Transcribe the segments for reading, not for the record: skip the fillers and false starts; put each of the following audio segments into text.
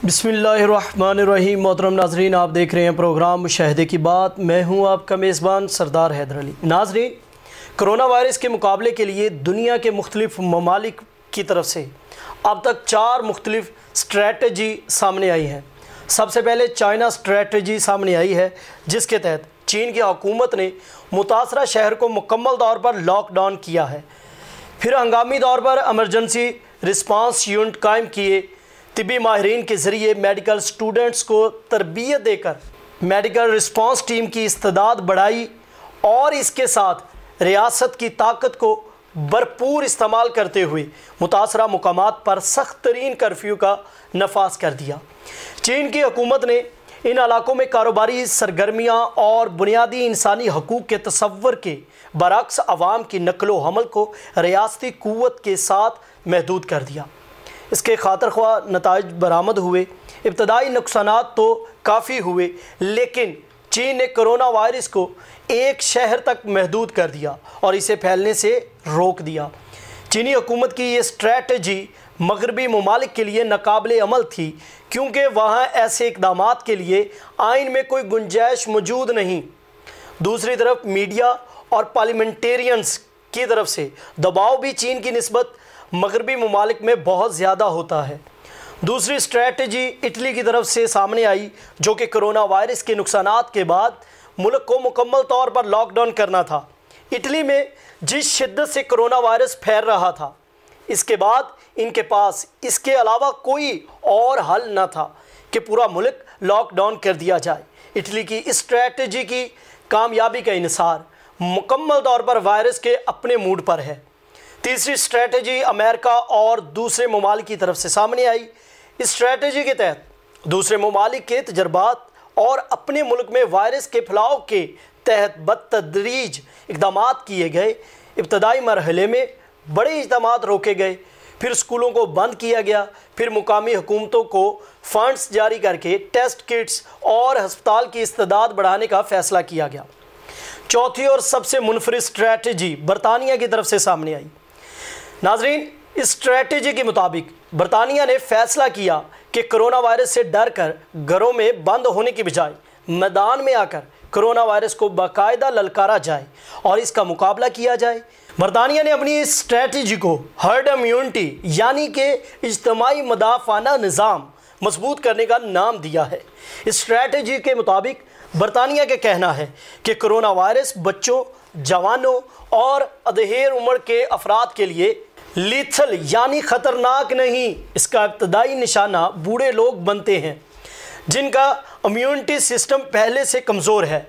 بسم اللہ الرحمن الرحیم۔ محترم ناظرین، آپ دیکھ رہے ہیں پروگرام مشاہدے کی بات۔ میں ہوں آپ کا میزبان سردار حیدر علی۔ ناظرین، کرونا وائرس کے مقابلے کے لیے دنیا کے مختلف ممالک کی طرف سے اب تک 4 مختلف اسٹریٹجی سامنے آئی ہیں۔ سب سے پہلے چائنا اسٹریٹجی سامنے آئی ہے، جس کے تحت چین کی حکومت نے متاثرہ شہر کو مکمل طور پر لاک ڈاؤن کیا ہے۔ پھر ہنگامی طور پر ایمرجنسی رسپانس یونٹ قائم کیے، طبی ماہرین کے ذریعے میڈیکل سٹوڈنٹس کو تربیت دے کر میڈیکل رسپانس ٹیم کی استعداد بڑھائی، اور اس کے ساتھ ریاست کی طاقت کو بھرپور استعمال کرتے ہوئے متاثرہ مقامات پر سخت ترین کرفیو کا نفاذ کر دیا۔ چین کی حکومت نے ان علاقوں میں کاروباری سرگرمیاں اور بنیادی انسانی حقوق کے تصور کے برعکس عوام کی نقل و حمل کو ریاستی قوت کے ساتھ محدود کر دیا۔ اس کے خاطر خواہ نتائج برآمد ہوئے۔ ابتدائی نقصانات تو کافی ہوئے، لیکن چین نے کرونا وائرس کو ایک شہر تک محدود کر دیا اور اسے پھیلنے سے روک دیا۔ چینی حکومت کی یہ اسٹریٹجی مغربی ممالک کے لیے ناقابل عمل تھی، کیونکہ وہاں ایسے اقدامات کے لیے آئین میں کوئی گنجائش موجود نہیں۔ دوسری طرف میڈیا اور پارلیمنٹیرینز کی طرف سے دباؤ بھی چین کی نسبت مغربی ممالک میں بہت زیادہ ہوتا ہے۔ دوسری اسٹریٹجی اٹلی کی طرف سے سامنے آئی، جو کہ کرونا وائرس کے نقصانات کے بعد ملک کو مکمل طور پر لاک ڈاؤن کرنا تھا۔ اٹلی میں جس شدت سے کرونا وائرس پھیل رہا تھا، اس کے بعد ان کے پاس اس کے علاوہ کوئی اور حل نہ تھا کہ پورا ملک لاک ڈاؤن کر دیا جائے۔ اٹلی کی اسٹریٹجی کی کامیابی کا انحصار مکمل طور پر وائرس کے اپنے موڈ پر ہے۔ تیسری اسٹریٹجی امریکہ اور دوسرے ممالک کی طرف سے سامنے آئی۔ اس اسٹریٹجی کے تحت دوسرے ممالک کے تجربات اور اپنے ملک میں وائرس کے پھیلاؤ کے تحت بتدریج اقدامات کیے گئے۔ ابتدائی مرحلے میں بڑے اجتماعات روکے گئے، پھر اسکولوں کو بند کیا گیا، پھر مقامی حکومتوں کو فنڈز جاری کر کے ٹیسٹ کٹس اور ہسپتال کی استعداد بڑھانے کا فیصلہ کیا گیا۔ چوتھی اور سب سے منفرد اسٹریٹجی برطانیہ کی طرف سے سامنے آئی۔ ناظرین، اس اسٹریٹجی کے مطابق برطانیہ نے فیصلہ کیا کہ کرونا وائرس سے ڈر کر گھروں میں بند ہونے کی بجائے میدان میں آ کر کرونا وائرس کو باقاعدہ للکارا جائے اور اس کا مقابلہ کیا جائے۔ برطانیہ نے اپنی اس اسٹریٹجی کو ہرڈ امیونٹی یعنی کہ اجتماعی مدافعانہ نظام مضبوط کرنے کا نام دیا ہے۔ اس اسٹریٹجی کے مطابق برطانیہ کا کہنا ہے کہ کرونا وائرس بچوں، جوانوں اور ادھیر عمر کے افراد کے لیے لیتھل یعنی خطرناک نہیں۔ اس کا ابتدائی نشانہ بوڑھے لوگ بنتے ہیں جن کا امیونٹی سسٹم پہلے سے کمزور ہے۔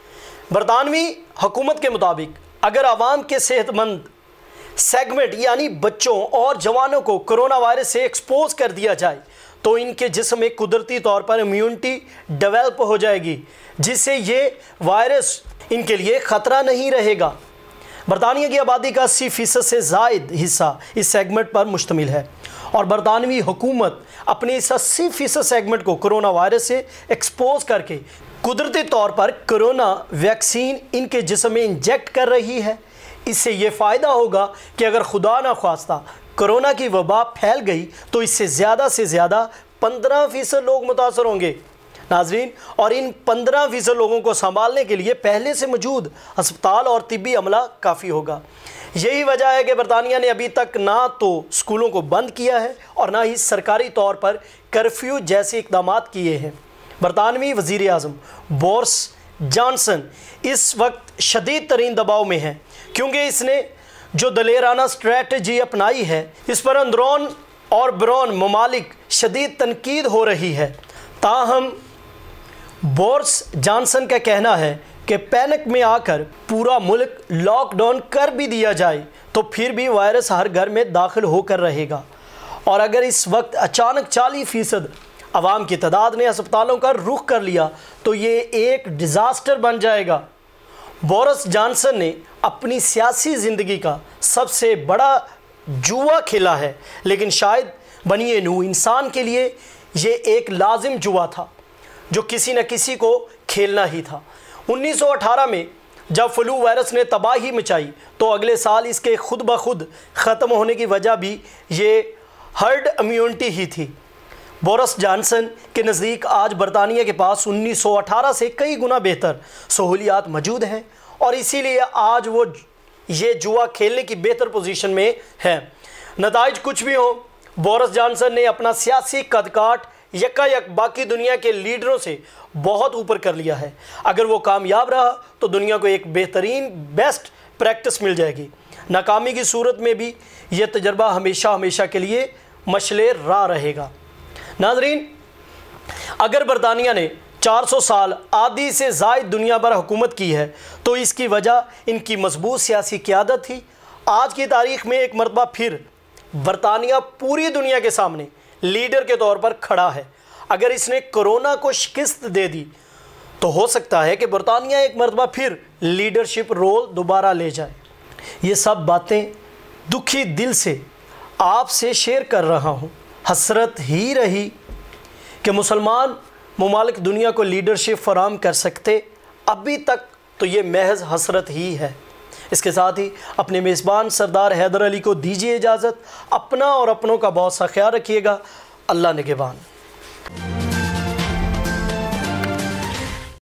برطانوی حکومت کے مطابق اگر عوام کے صحت مند سیگمنٹ یعنی بچوں اور جوانوں کو کرونا وائرس سے ایکسپوز کر دیا جائے تو ان کے جسم میں قدرتی طور پر امیونٹی ڈیولپ ہو جائے گی، جس سے یہ وائرس ان کے لیے خطرہ نہیں رہے گا۔ برطانیہ کی آبادی کا 80% سے زائد حصہ اس سیگمنٹ پر مشتمل ہے، اور برطانوی حکومت اپنے اس 80% سیگمنٹ کو کرونا وائرس سے ایکسپوز کر کے قدرتی طور پر کرونا ویکسین ان کے جسم میں انجیکٹ کر رہی ہے۔ اس سے یہ فائدہ ہوگا کہ اگر خدا نخواستہ کرونا کی وبا پھیل گئی تو اس سے زیادہ 15% لوگ متاثر ہوں گے۔ ناظرین، اور ان 15% لوگوں کو سنبھالنے کے لیے پہلے سے موجود ہسپتال اور طبی عملہ کافی ہوگا۔ یہی وجہ ہے کہ برطانیہ نے ابھی تک نہ تو اسکولوں کو بند کیا ہے اور نہ ہی سرکاری طور پر کرفیو جیسے اقدامات کیے ہیں۔ برطانوی وزیر اعظم بورس جانسن اس وقت شدید ترین دباؤ میں ہیں، کیونکہ اس نے جو دلیرانہ اسٹریٹجی اپنائی ہے اس پر اندرون اور بیرون ممالک شدید تنقید ہو رہی ہے۔ تاہم بورس جانسن کا کہنا ہے کہ پینک میں آ کر پورا ملک لاک ڈاؤن کر بھی دیا جائے تو پھر بھی وائرس ہر گھر میں داخل ہو کر رہے گا، اور اگر اس وقت اچانک 40% عوام کی تعداد نے ہسپتالوں کا رخ کر لیا تو یہ ایک ڈیزاسٹر بن جائے گا۔ بورس جانسن نے اپنی سیاسی زندگی کا سب سے بڑا جوا کھیلا ہے، لیکن شاید بنی نوع انسان کے لیے یہ ایک لازم جوا تھا جو کسی نہ کسی کو کھیلنا ہی تھا۔ 1918 میں جب فلو وائرس نے تباہی مچائی تو اگلے سال اس کے خود بخود ختم ہونے کی وجہ بھی یہ ہرڈ امیونٹی ہی تھی۔ بورس جانسن کے نزدیک آج برطانیہ کے پاس 1918 سے کئی گنا بہتر سہولیات موجود ہیں اور اسی لیے آج وہ یہ جوا کھیلنے کی بہتر پوزیشن میں ہے۔ نتائج کچھ بھی ہوں، بورس جانسن نے اپنا سیاسی قد کاٹ یکا یک باقی دنیا کے لیڈروں سے بہت اوپر کر لیا ہے۔ اگر وہ کامیاب رہا تو دنیا کو ایک بہترین بیسٹ پریکٹس مل جائے گی۔ ناکامی کی صورت میں بھی یہ تجربہ ہمیشہ کے لیے مشعل راہ رہے گا۔ ناظرین، اگر برطانیہ نے 400 سال آدھی سے زائد دنیا پر حکومت کی ہے تو اس کی وجہ ان کی مضبوط سیاسی قیادت تھی۔ آج کی تاریخ میں ایک مرتبہ پھر برطانیہ پوری دنیا کے سامنے لیڈر کے طور پر کھڑا ہے۔ اگر اس نے کرونا کو شکست دے دی تو ہو سکتا ہے کہ برطانیہ ایک مرتبہ پھر لیڈرشپ رول دوبارہ لے جائے۔ یہ سب باتیں دکھی دل سے آپ سے شیئر کر رہا ہوں۔ حسرت ہی رہی کہ مسلمان ممالک دنیا کو لیڈرشپ فراہم کر سکتے، ابھی تک تو یہ محض حسرت ہی ہے۔ اس کے ساتھ ہی اپنے میزبان سردار حیدر علی کو دیجیے اجازت۔ اپنا اور اپنوں کا بہت سا خیال رکھیے گا۔ اللہ نگہبان۔